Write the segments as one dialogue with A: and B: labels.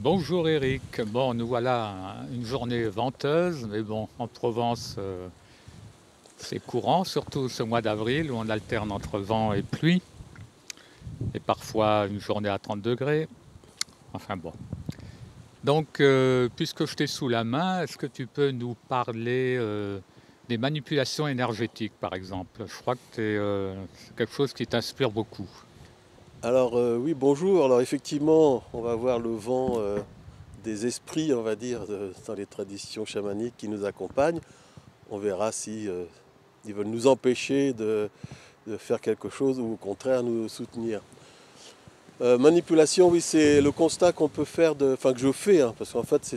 A: Bonjour Eric. Bon, nous voilà une journée venteuse, mais bon, en Provence, c'est courant, surtout ce mois d'avril où on alterne entre vent et pluie, et parfois une journée à 30 degrés. Enfin bon. Donc, puisque je t'ai sous la main, est-ce que tu peux nous parler des manipulations énergétiques, par exemple? Je crois que c'est quelque chose qui t'inspire beaucoup.
B: Alors oui, bonjour. Alors effectivement, on va voir le vent des esprits, on va dire, dans les traditions chamaniques qui nous accompagnent. On verra si ils veulent nous empêcher de faire quelque chose ou au contraire nous soutenir. Manipulation, oui, c'est le constat qu'on peut faire, enfin que je fais, hein, parce qu'en fait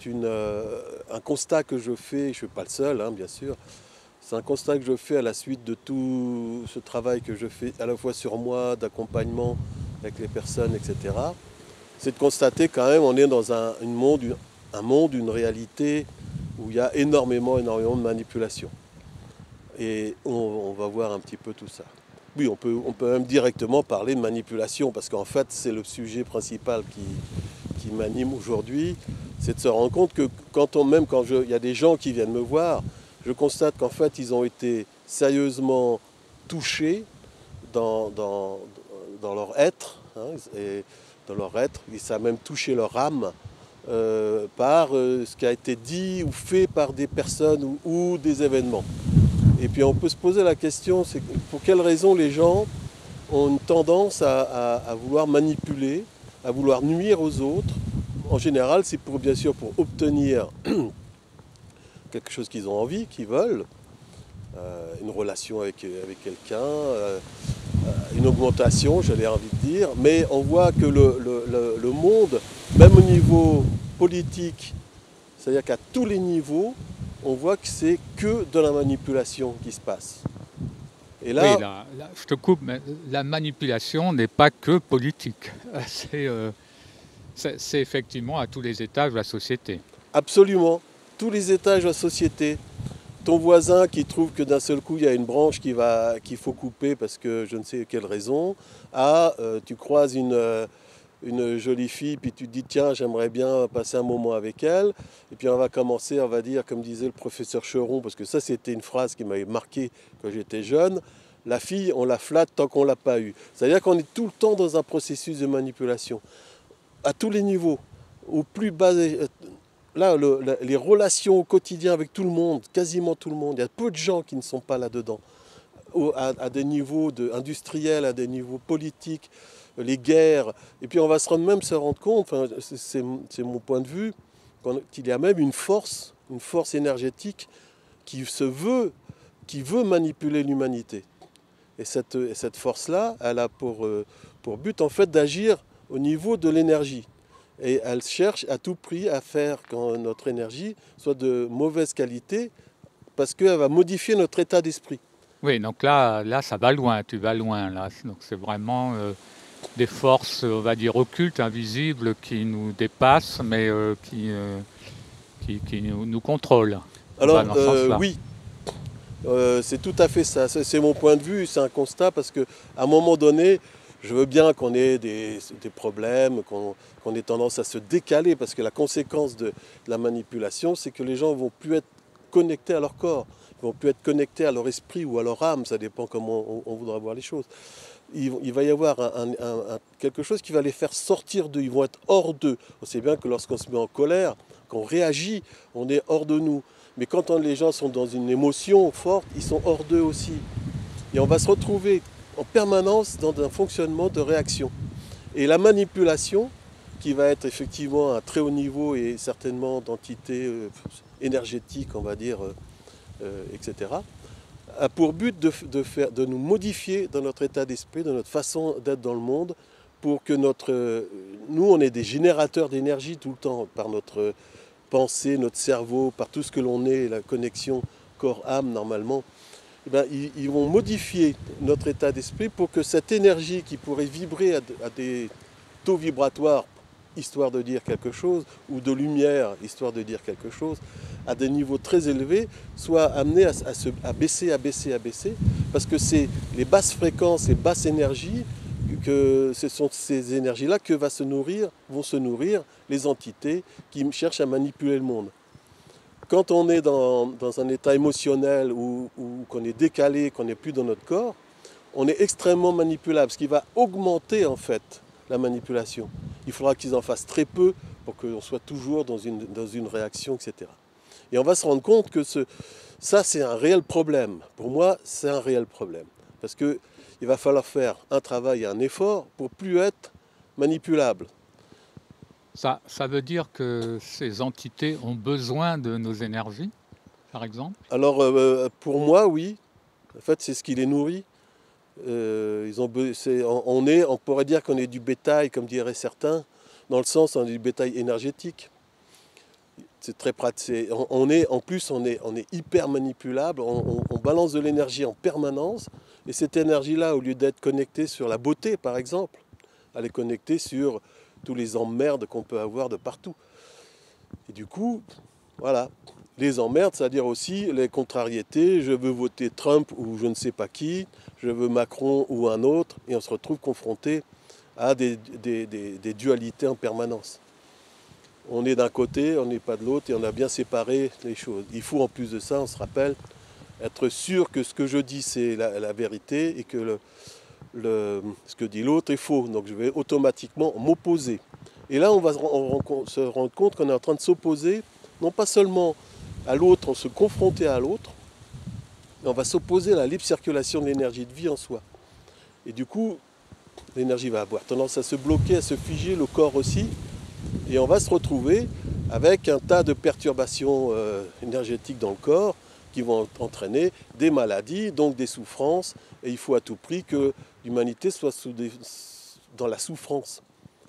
B: un constat que je fais, je ne suis pas le seul, hein, bien sûr. C'est un constat que je fais à la suite de tout ce travail que je fais à la fois sur moi, d'accompagnement avec les personnes, etc. C'est de constater quand même on est dans un monde, une réalité où il y a énormément de manipulation. Et on va voir un petit peu tout ça. Oui, on peut même directement parler de manipulation, parce qu'en fait, c'est le sujet principal qui m'anime aujourd'hui. C'est de se rendre compte que même quand il y a des gens qui viennent me voir, je constate qu'en fait, ils ont été sérieusement touchés dans, dans, dans leur être, hein, et dans leur être, et ça a même touché leur âme par ce qui a été dit ou fait par des personnes ou des événements. Et puis on peut se poser la question, c'est pour quelles raisons les gens ont une tendance à vouloir manipuler, à vouloir nuire aux autres. En général, c'est bien sûr pour obtenir quelque chose qu'ils ont envie, qu'ils veulent, une relation avec quelqu'un, une augmentation, j'avais envie de dire. Mais on voit que le monde, même au niveau politique, c'est-à-dire qu'à tous les niveaux, on voit que c'est que de la manipulation qui se passe. Et
A: Oui,
B: là,
A: je te coupe, mais la manipulation n'est pas que politique. C'est c'est effectivement à tous les étages de la société.
B: absolument, tous les étages de la société, ton voisin qui trouve que d'un seul coup il y a une branche qu'il faut couper parce que je ne sais quelle raison, tu croises une jolie fille, puis tu te dis tiens j'aimerais bien passer un moment avec elle, et puis on va commencer, on va dire comme disait le professeur Cheron, parce que ça c'était une phrase qui m'avait marqué quand j'étais jeune, la fille on la flatte tant qu'on ne l'a pas eue. C'est-à-dire qu'on est tout le temps dans un processus de manipulation, à tous les niveaux, au plus bas. Là, les relations au quotidien avec tout le monde, quasiment tout le monde, il y a peu de gens qui ne sont pas là-dedans, à des niveaux industriels, à des niveaux politiques, les guerres. Et puis on va même se rendre compte, enfin, c'est mon point de vue, qu'il y a même une force énergétique qui veut manipuler l'humanité. Et cette force-là, elle a pour but en fait d'agir au niveau de l'énergie. Et elle cherche à tout prix à faire que notre énergie soit de mauvaise qualité parce qu'elle va modifier notre état d'esprit.
A: Oui, donc là, ça va loin, tu vas loin là. Donc c'est vraiment des forces, on va dire occultes, invisibles, qui nous dépassent, mais qui nous contrôlent. On va
B: Alors
A: dans ce sens-là.
B: oui, c'est tout à fait ça. C'est mon point de vue, c'est un constat parce qu'à un moment donné, je veux bien qu'on ait des problèmes, qu'on ait tendance à se décaler parce que la conséquence de la manipulation, c'est que les gens ne vont plus être connectés à leur corps, ils ne vont plus être connectés à leur esprit ou à leur âme, ça dépend comment on voudra voir les choses. Il va y avoir quelque chose qui va les faire sortir d'eux, ils vont être hors d'eux. On sait bien que lorsqu'on se met en colère, qu'on réagit, on est hors de nous. Mais quand les gens sont dans une émotion forte, ils sont hors d'eux aussi. Et on va se retrouver en permanence dans un fonctionnement de réaction. Et la manipulation, qui va être effectivement à un très haut niveau et certainement d'entité énergétique, on va dire, etc., a pour but de nous modifier dans notre état d'esprit, dans notre façon d'être dans le monde, pour que nous, on est des générateurs d'énergie tout le temps, par notre pensée, notre cerveau, par tout ce que l'on est, la connexion corps-âme normalement. Eh bien, ils vont modifier notre état d'esprit pour que cette énergie qui pourrait vibrer à des taux vibratoires, histoire de dire quelque chose, ou de lumière, histoire de dire quelque chose, à des niveaux très élevés, soit amenée à baisser, parce que c'est les basses fréquences, les basses énergies, que ce sont ces énergies-là que vont se nourrir les entités qui cherchent à manipuler le monde. Quand on est dans un état émotionnel ou qu'on est décalé, qu'on n'est plus dans notre corps, on est extrêmement manipulable, ce qui va augmenter en fait la manipulation. Il faudra qu'ils en fassent très peu pour qu'on soit toujours dans une réaction, etc. Et on va se rendre compte que ça, c'est un réel problème. Pour moi, c'est un réel problème. Parce qu'il va falloir faire un travail et un effort pour plus être manipulable.
A: Ça veut dire que ces entités ont besoin de nos énergies, par exemple?
B: Alors, pour moi, oui. En fait, c'est ce qui les nourrit. On pourrait dire qu'on est du bétail, comme diraient certains, dans le sens on est du bétail énergétique. C'est très pratique. En plus, on est hyper manipulable. On balance de l'énergie en permanence. Et cette énergie-là, au lieu d'être connectée sur la beauté, par exemple, elle est connectée sur tous les emmerdes qu'on peut avoir de partout. Et du coup, voilà. Les emmerdes, c'est-à-dire aussi les contrariétés. Je veux voter Trump ou je ne sais pas qui. Je veux Macron ou un autre. Et on se retrouve confronté à des dualités en permanence. On est d'un côté, on n'est pas de l'autre, et on a bien séparé les choses. Il faut en plus de ça, on se rappelle, être sûr que ce que je dis c'est la vérité et que ce que dit l'autre est faux. Donc je vais automatiquement m'opposer. Et là, on va se rendre compte qu'on est en train de s'opposer, non pas seulement à l'autre, on se confronter à l'autre, mais on va s'opposer à la libre circulation de l'énergie de vie en soi. Et du coup, l'énergie va avoir tendance à se bloquer, à se figer, le corps aussi. Et on va se retrouver avec un tas de perturbations énergétiques dans le corps qui vont entraîner des maladies, donc des souffrances. Et il faut à tout prix que l'humanité soit dans la souffrance.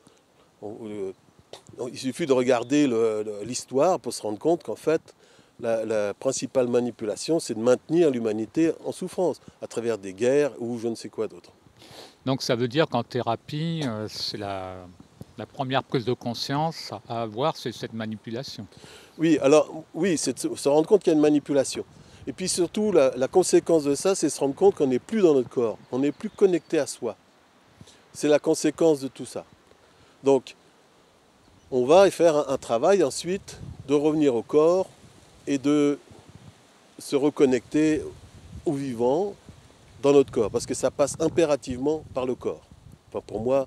B: Il suffit de regarder l'histoire pour se rendre compte qu'en fait, la principale manipulation, c'est de maintenir l'humanité en souffrance, à travers des guerres ou je ne sais quoi d'autre.
A: Donc ça veut dire qu'en thérapie, c'est la première prise de conscience à avoir, c'est cette manipulation.
B: Oui, alors oui, c'est de se rendre compte qu'il y a une manipulation. Et puis surtout, la conséquence de ça, c'est de se rendre compte qu'on n'est plus dans notre corps, on n'est plus connecté à soi. C'est la conséquence de tout ça. Donc, on va faire un travail ensuite de revenir au corps et de se reconnecter au vivant dans notre corps, parce que ça passe impérativement par le corps. Enfin, pour moi,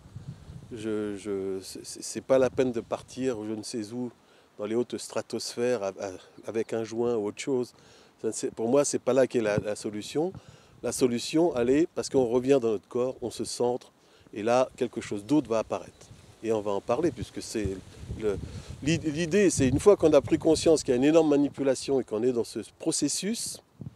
B: c'est pas la peine de partir je ne sais où dans les hautes stratosphères avec un joint ou autre chose. Pour moi, c'est pas là qu'est la solution. La solution, elle est parce qu'on revient dans notre corps, on se centre, et là, quelque chose d'autre va apparaître. Et on va en parler, puisque c'est l'idée, c'est une fois qu'on a pris conscience qu'il y a une énorme manipulation et qu'on est dans ce processus,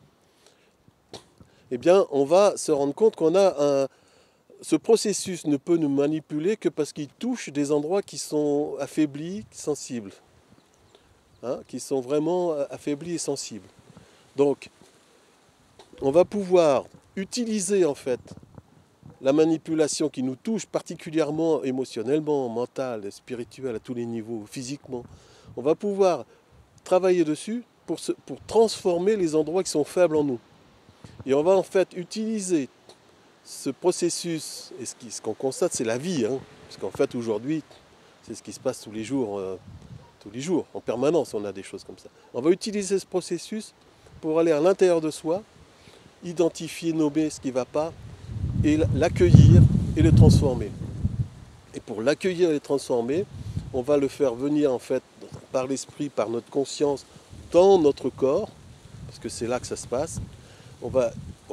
B: eh bien, on va se rendre compte qu'on a ce processus ne peut nous manipuler que parce qu'il touche des endroits qui sont affaiblis, sensibles. Qui sont vraiment affaiblis et sensibles. Donc, on va pouvoir utiliser en fait la manipulation qui nous touche particulièrement émotionnellement, mental, spirituel, à tous les niveaux, physiquement. On va pouvoir travailler dessus pour transformer les endroits qui sont faibles en nous. Et on va en fait utiliser ce processus, et ce qu'on constate, c'est la vie, parce qu'en fait aujourd'hui, c'est ce qui se passe tous les jours, en permanence, on a des choses comme ça. On va utiliser ce processus pour aller à l'intérieur de soi, identifier, nommer ce qui ne va pas, et l'accueillir et le transformer. Et pour l'accueillir et le transformer, on va le faire venir en fait par l'esprit, par notre conscience, dans notre corps, parce que c'est là que ça se passe. On va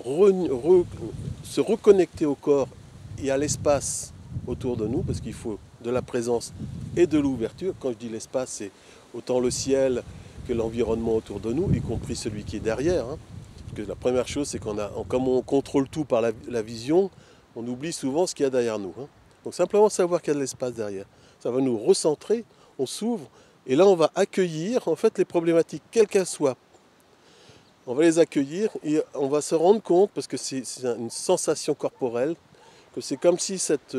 B: se reconnecter au corps et à l'espace autour de nous, parce qu'il faut de la présence et de l'ouverture. Quand je dis l'espace, c'est autant le ciel que l'environnement autour de nous, y compris celui qui est derrière. Parce que la première chose, c'est comme on contrôle tout par la vision, on oublie souvent ce qu'il y a derrière nous. Donc simplement savoir qu'il y a de l'espace derrière. Ça va nous recentrer, on s'ouvre, et là on va accueillir en fait les problématiques, quelles qu'elles soient. On va les accueillir et on va se rendre compte, parce que c'est une sensation corporelle, que c'est comme si cette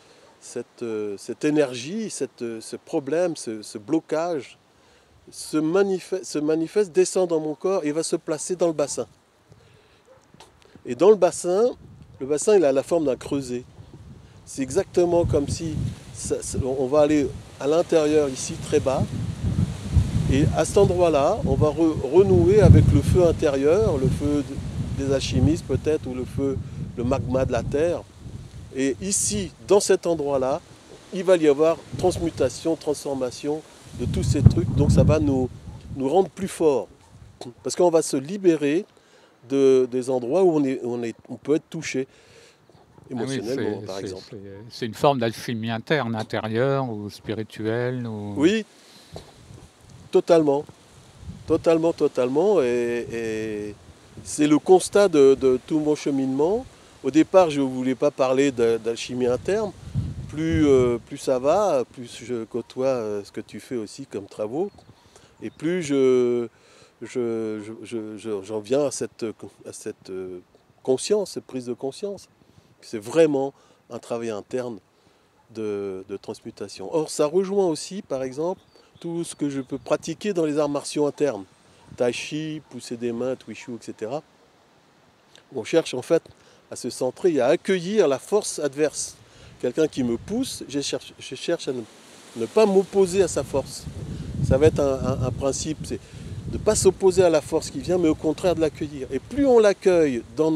B: énergie, ce problème, ce blocage se manifeste, descend dans mon corps et va se placer dans le bassin. Et dans le bassin il a la forme d'un creuset. C'est exactement comme si on va aller à l'intérieur ici très bas. Et à cet endroit-là, on va renouer avec le feu intérieur, le feu des alchimistes peut-être, ou le magma de la Terre. Et ici, dans cet endroit-là, il va y avoir transmutation, transformation de tous ces trucs. Donc ça va nous rendre plus forts. Parce qu'on va se libérer des endroits où on peut être touché émotionnellement, par exemple.
A: C'est une forme d'alchimie interne, intérieure ou spirituelle ou...
B: Oui, totalement. Totalement, totalement. Et c'est le constat de tout mon cheminement. Au départ, je ne voulais pas parler d'alchimie interne. Plus ça va, plus je côtoie ce que tu fais aussi comme travaux. Et plus j'en viens à cette conscience, cette prise de conscience. C'est vraiment un travail interne de transmutation. Or, ça rejoint aussi, par exemple, tout ce que je peux pratiquer dans les arts martiaux internes. Tai chi, pousser des mains, Wushu, etc. On cherche en fait à se centrer et à accueillir la force adverse. Quelqu'un qui me pousse, je cherche à ne pas m'opposer à sa force. Ça va être un principe, c'est de ne pas s'opposer à la force qui vient, mais au contraire de l'accueillir. Et plus on l'accueille dans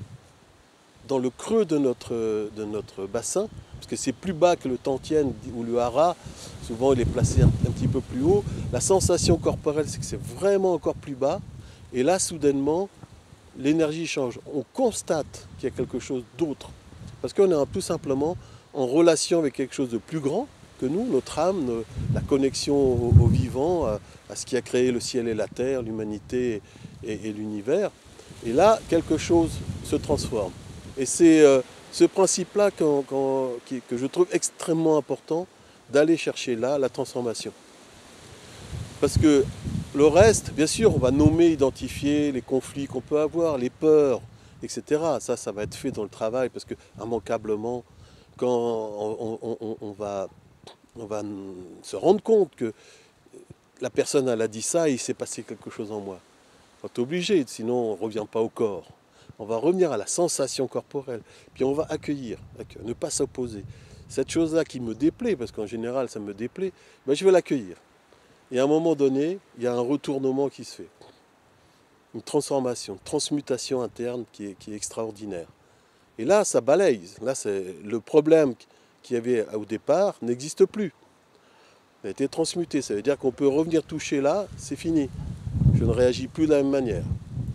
B: le creux de notre bassin, parce que c'est plus bas que le Tantien ou le Hara, souvent il est placé un petit peu plus haut, la sensation corporelle c'est que c'est vraiment encore plus bas, et là soudainement l'énergie change. On constate qu'il y a quelque chose d'autre, parce qu'on est tout simplement en relation avec quelque chose de plus grand que nous, notre âme, la connexion au vivant, à ce qui a créé le ciel et la terre, l'humanité et l'univers. Et là, quelque chose se transforme. Et c'est ce principe-là que je trouve extrêmement important, d'aller chercher là la transformation. Parce que le reste, bien sûr, on va nommer, identifier les conflits qu'on peut avoir, les peurs, etc. Ça va être fait dans le travail, parce que immanquablement, quand on va se rendre compte que la personne elle a dit ça et il s'est passé quelque chose en moi. On est obligé, sinon on ne revient pas au corps. On va revenir à la sensation corporelle, puis on va accueillir, ne pas s'opposer. Cette chose-là qui me déplaît, parce qu'en général ça me déplaît, ben je vais l'accueillir. Et à un moment donné, il y a un retournement qui se fait. Une transformation, une transmutation interne qui est extraordinaire. Et là, ça balaye. Là, le problème qu'il y avait au départ n'existe plus. Il a été transmuté. Ça veut dire qu'on peut revenir toucher là, c'est fini. Je ne réagis plus de la même manière.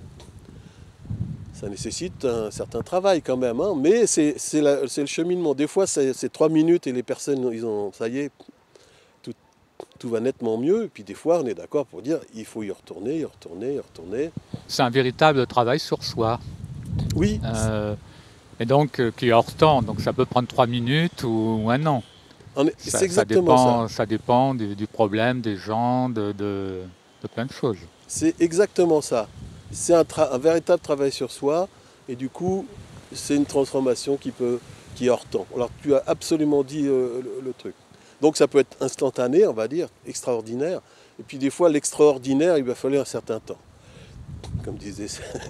B: Ça nécessite un certain travail quand même, hein, mais c'est le cheminement. Des fois, c'est 3 minutes et les personnes, ça y est, tout va nettement mieux. Et puis des fois, on est d'accord pour dire il faut y retourner, y retourner, y retourner.
A: C'est un véritable travail sur soi.
B: Oui.
A: Et donc, qui est hors temps. Donc ça peut prendre 3 minutes ou 1 an.
B: C'est exactement ça.
A: Ça dépend du problème, des gens, de plein de choses.
B: C'est exactement ça. C'est un véritable travail sur soi. Et du coup, c'est une transformation qui est hors temps. Alors tu as absolument dit le truc. Donc ça peut être instantané, on va dire, extraordinaire. Et puis des fois, l'extraordinaire, il va falloir un certain temps. Comme disait,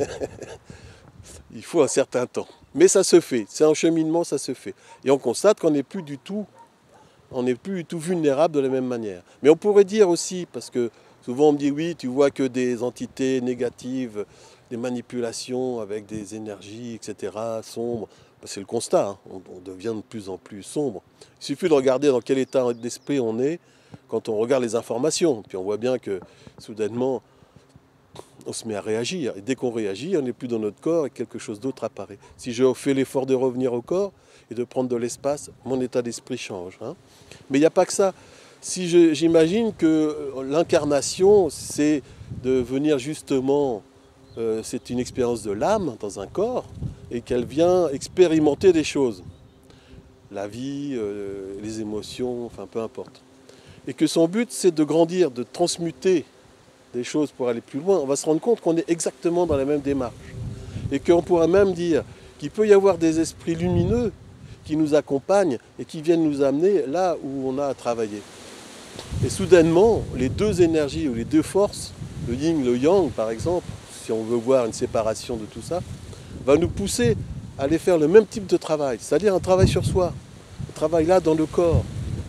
B: il faut un certain temps. Mais ça se fait, c'est un cheminement, ça se fait. Et on constate qu'on n'est plus du tout vulnérable de la même manière. Mais on pourrait dire aussi, parce que souvent on me dit oui, tu vois que des entités négatives, des manipulations avec des énergies, etc., sombres. C'est le constat, hein. On devient de plus en plus sombre. Il suffit de regarder dans quel état d'esprit on est quand on regarde les informations. Puis on voit bien que soudainement, on se met à réagir. Et dès qu'on réagit, on n'est plus dans notre corps et quelque chose d'autre apparaît. Si je fais l'effort de revenir au corps et de prendre de l'espace, mon état d'esprit change, hein. Mais il n'y a pas que ça. Si j'imagine que l'incarnation, c'est de venir justement, c'est une expérience de l'âme dans un corps, et qu'elle vient expérimenter des choses. La vie, les émotions, enfin peu importe. Et que son but, c'est de grandir, de transmuter des choses pour aller plus loin. On va se rendre compte qu'on est exactement dans la même démarche. Et qu'on pourra même dire qu'il peut y avoir des esprits lumineux qui nous accompagnent et qui viennent nous amener là où on a à travailler. Et soudainement, les deux énergies ou les deux forces, le yin, le yang par exemple, si on veut voir une séparation de tout ça, va nous pousser à aller faire le même type de travail, c'est-à-dire un travail sur soi, un travail là dans le corps,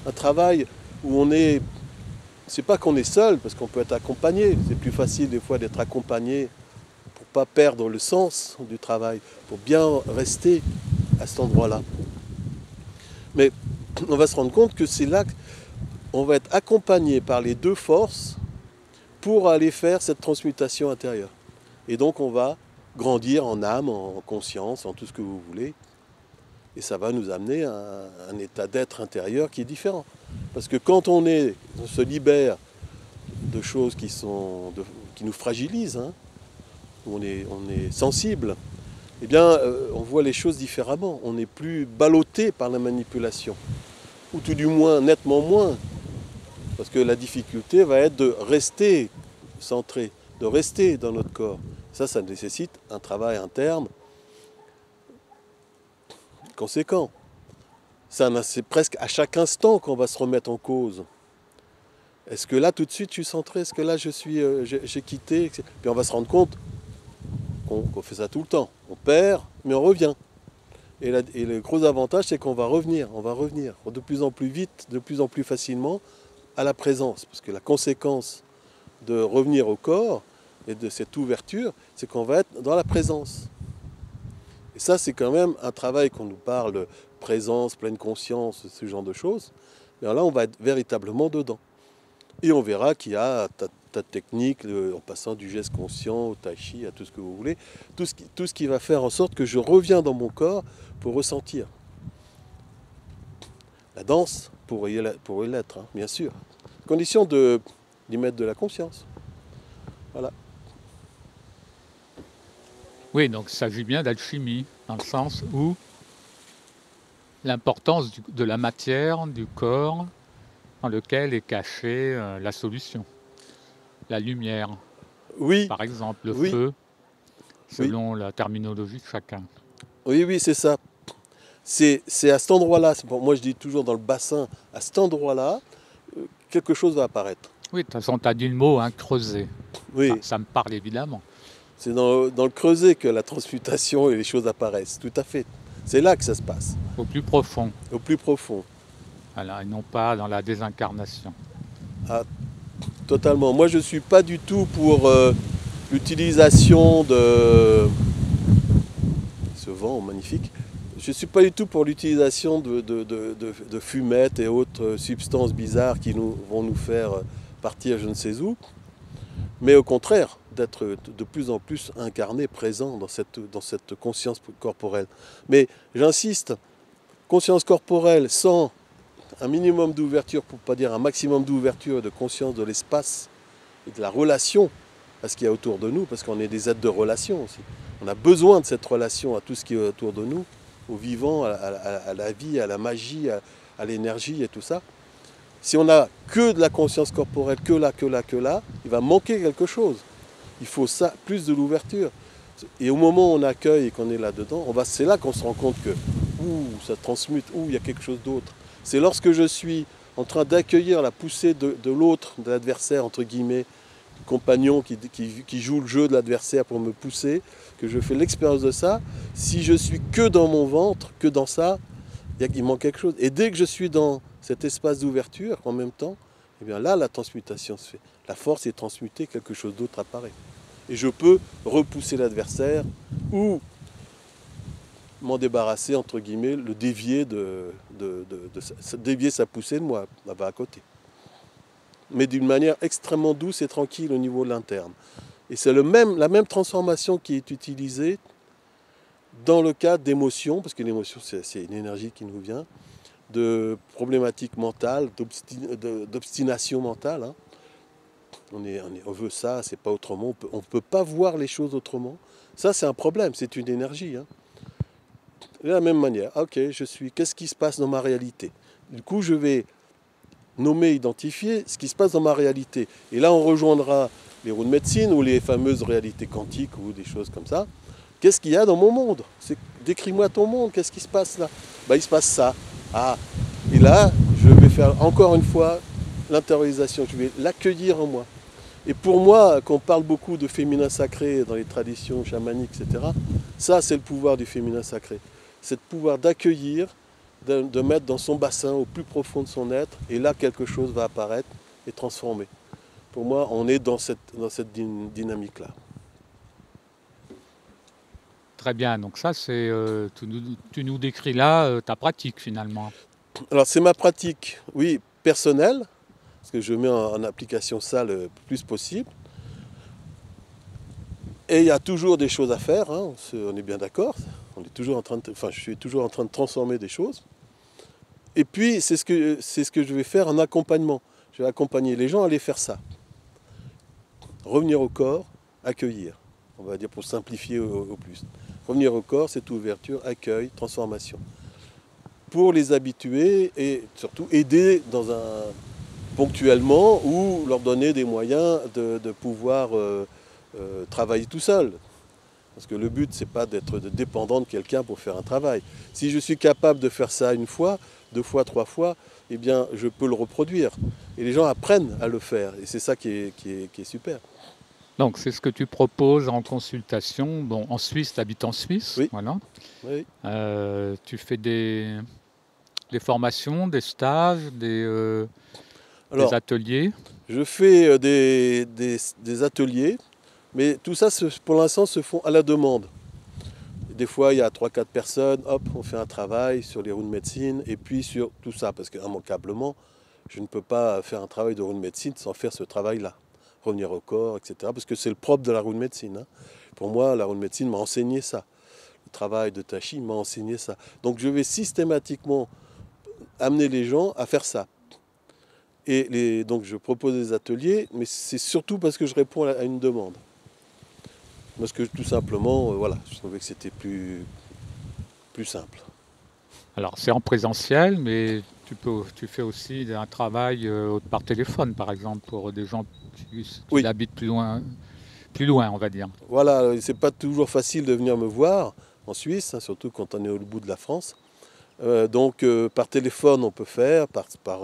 B: un travail où on est... C'est pas qu'on est seul, parce qu'on peut être accompagné. C'est plus facile des fois d'être accompagné pour pas perdre le sens du travail, pour bien rester à cet endroit-là. Mais on va se rendre compte que c'est là qu'on va être accompagné par les deux forces pour aller faire cette transmutation intérieure. Et donc on va grandir en âme, en conscience, en tout ce que vous voulez. Et ça va nous amener à un état d'être intérieur qui est différent. Parce que quand on se libère de choses qui nous fragilisent, hein, où on est sensible, eh bien, on voit les choses différemment. On n'est plus ballotté par la manipulation. Ou tout du moins, nettement moins. Parce que la difficulté va être de rester centré, de rester dans notre corps. Ça nécessite un travail interne conséquent. C'est presque à chaque instant qu'on va se remettre en cause. Est-ce que là, tout de suite, je suis centré? Est-ce que là, j'ai quitté? Puis on va se rendre compte qu'on fait ça tout le temps. On perd, mais on revient. Et le gros avantage, c'est qu'on va revenir de plus en plus vite, de plus en plus facilement à la présence. Parce que la conséquence de revenir au corps et de cette ouverture, c'est qu'on va être dans la présence. Et ça, c'est quand même un travail qu'on nous parle, présence, pleine conscience, ce genre de choses. Mais là, on va être véritablement dedans. Et on verra qu'il y a ta technique, en passant du geste conscient au tai chi, à tout ce que vous voulez, tout ce qui va faire en sorte que je reviens dans mon corps pour ressentir. La danse pourrait l'être, hein, bien sûr. Condition d'y mettre de la conscience. Voilà.
A: Oui, donc il s'agit bien d'alchimie, dans le sens où l'importance de la matière, du corps, dans lequel est cachée la solution. La lumière,
B: oui,
A: par exemple, le
B: oui,
A: feu, selon la terminologie de chacun.
B: Oui, c'est ça. C'est à cet endroit-là, moi je dis toujours dans le bassin, à cet endroit-là, quelque chose va apparaître.
A: Oui, de toute façon, tu as dit le mot, hein, creuser.
B: Oui.
A: Ça me parle évidemment.
B: C'est dans le creuset que la transmutation et les choses apparaissent, tout à fait. C'est là que ça se passe.
A: Au plus profond.
B: Au plus profond.
A: Voilà, et non pas dans la désincarnation.
B: Ah, totalement. Moi je ne suis pas du tout pour l'utilisation de... Ce vent magnifique. Je ne suis pas du tout pour l'utilisation de fumettes et autres substances bizarres qui vont nous faire partir je ne sais où. Mais au contraire, d'être de plus en plus incarné, présent dans cette conscience corporelle. Mais j'insiste, conscience corporelle sans un minimum d'ouverture, pour ne pas dire un maximum d'ouverture et de conscience de l'espace et de la relation à ce qu'il y a autour de nous, parce qu'on est des êtres de relation aussi. On a besoin de cette relation à tout ce qui est autour de nous, au vivant, à la vie, à la magie, à l'énergie et tout ça. Si on n'a que de la conscience corporelle, que là, il va manquer quelque chose. Il faut ça, plus de l'ouverture. Et au moment où on accueille et qu'on est là-dedans, c'est là qu'on se rend compte que ça transmute, il y a quelque chose d'autre. C'est lorsque je suis en train d'accueillir la poussée de l'autre, de l'adversaire, entre guillemets, du compagnon qui joue le jeu de l'adversaire pour me pousser, que je fais l'expérience de ça. Si je suis que dans mon ventre, que dans ça, il manque quelque chose. Et dès que je suis dans cet espace d'ouverture, en même temps, eh bien là, la transmutation se fait. La force est transmutée, quelque chose d'autre apparaît. Et je peux repousser l'adversaire ou m'en débarrasser, entre guillemets, le dévier, dévier sa poussée de moi, là-bas à côté. Mais d'une manière extrêmement douce et tranquille au niveau de l'interne. Et c'est la même transformation qui est utilisée dans le cas d'émotions, parce que l'émotion, c'est une énergie qui nous vient, de problématiques mentales, d'obstination mentale. Hein. On veut ça, c'est pas autrement. On ne peut pas voir les choses autrement. Ça, c'est un problème, c'est une énergie. Hein. De la même manière, ok, qu'est-ce qui se passe dans ma réalité? Du coup, je vais nommer, identifier ce qui se passe dans ma réalité. Et là, on rejoindra les roues de médecine ou les fameuses réalités quantiques ou des choses comme ça. Qu'est-ce qu'il y a dans mon monde? Décris-moi ton monde, qu'est-ce qui se passe là? Il se passe ça. Ah, et là, je vais faire encore une fois l'intériorisation, je vais l'accueillir en moi. Et pour moi, quand on parle beaucoup de féminin sacré dans les traditions chamaniques, etc., ça c'est le pouvoir du féminin sacré. C'est le pouvoir d'accueillir de mettre dans son bassin, au plus profond de son être, et là quelque chose va apparaître et transformer. Pour moi, on est dans cette dynamique-là.
A: Très bien, donc ça, tu nous décris là ta pratique finalement.
B: Alors c'est ma pratique, oui, personnelle, parce que je mets en application ça le plus possible. Et il y a toujours des choses à faire, hein, on est bien d'accord. Je suis toujours en train de transformer des choses. Et puis c'est ce que je vais faire en accompagnement. Je vais accompagner les gens à aller faire ça. Revenir au corps, accueillir. On va dire pour simplifier au plus. Revenir au corps, c'est ouverture, accueil, transformation. Pour les habituer et surtout aider ponctuellement ou leur donner des moyens de pouvoir travailler tout seul. Parce que le but, c'est pas d'être dépendant de quelqu'un pour faire un travail. Si je suis capable de faire ça une fois, 2 fois, 3 fois, eh bien, je peux le reproduire. Et les gens apprennent à le faire. Et c'est ça qui est super.
A: Donc c'est ce que tu proposes en consultation. Bon, en Suisse, tu habites en Suisse,
B: Oui.
A: voilà.
B: Oui.
A: Tu fais des formations, des stages, des
B: Alors,
A: ateliers.
B: je fais des ateliers, mais tout ça, pour l'instant, se font à la demande. Des fois, il y a 3-4 personnes, hop, on fait un travail sur les roues de médecine, et puis sur tout ça, parce qu'immanquablement, je ne peux pas faire un travail de roue de médecine sans faire ce travail-là. Revenir au corps, etc. Parce que c'est le propre de la roue de médecine, hein. Pour moi, la roue de médecine m'a enseigné ça. Le travail de Tachi m'a enseigné ça. Donc je vais systématiquement amener les gens à faire ça. Et donc je propose des ateliers, mais c'est surtout parce que je réponds à une demande. Parce que tout simplement, voilà, je trouvais que c'était plus simple.
A: Alors c'est en présentiel, mais tu fais aussi un travail par téléphone, par exemple, pour des gens qui
B: Oui,
A: habitent plus loin, on va dire.
B: voilà, c'est pas toujours facile de venir me voir en Suisse, hein, surtout quand on est au bout de la France. Donc par téléphone on peut faire, par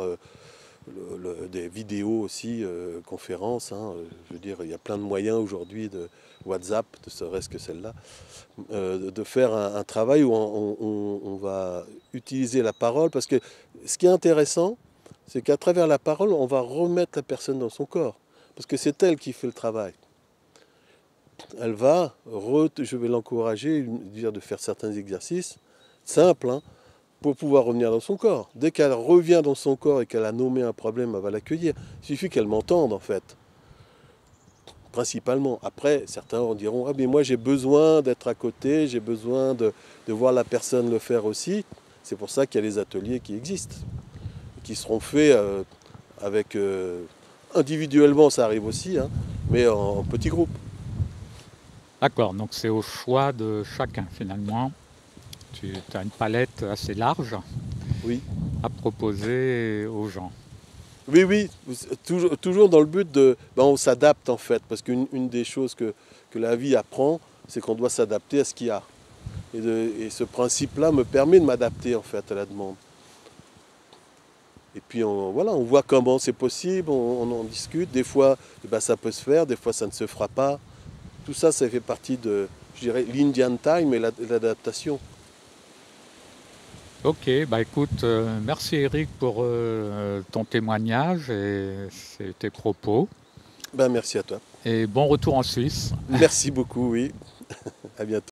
B: des vidéos aussi, conférences, hein, je veux dire, il y a plein de moyens aujourd'hui de WhatsApp, ne serait-ce que celle-là, de faire un travail où on va utiliser la parole, parce que ce qui est intéressant, c'est qu'à travers la parole, on va remettre la personne dans son corps, parce que c'est elle qui fait le travail. Elle va, je vais l'encourager, dire de faire certains exercices simples, hein, pour pouvoir revenir dans son corps. Dès qu'elle revient dans son corps et qu'elle a nommé un problème, elle va l'accueillir. Il suffit qu'elle m'entende, en fait. Principalement. Après, certains diront, ah mais moi j'ai besoin d'être à côté, j'ai besoin de voir la personne le faire aussi. C'est pour ça qu'il y a les ateliers qui existent, qui seront faits avec individuellement, ça arrive aussi, hein, mais en petits groupes.
A: D'accord, donc c'est au choix de chacun finalement. Tu as une palette assez large
B: Oui.
A: à proposer aux gens.
B: Oui, oui, toujours dans le but on s'adapte en fait, parce qu'une des choses que la vie apprend, c'est qu'on doit s'adapter à ce qu'il y a. Et ce principe-là me permet de m'adapter en fait à la demande. Et puis voilà, on voit comment c'est possible, on en discute. Des fois, ça peut se faire, des fois ça ne se fera pas. Tout ça, ça fait partie de, je dirais, l'Indian time et l'adaptation.
A: Ok, bah écoute, merci Eric pour ton témoignage et tes propos.
B: Merci à toi.
A: Et bon retour en Suisse.
B: Merci beaucoup, oui. À bientôt.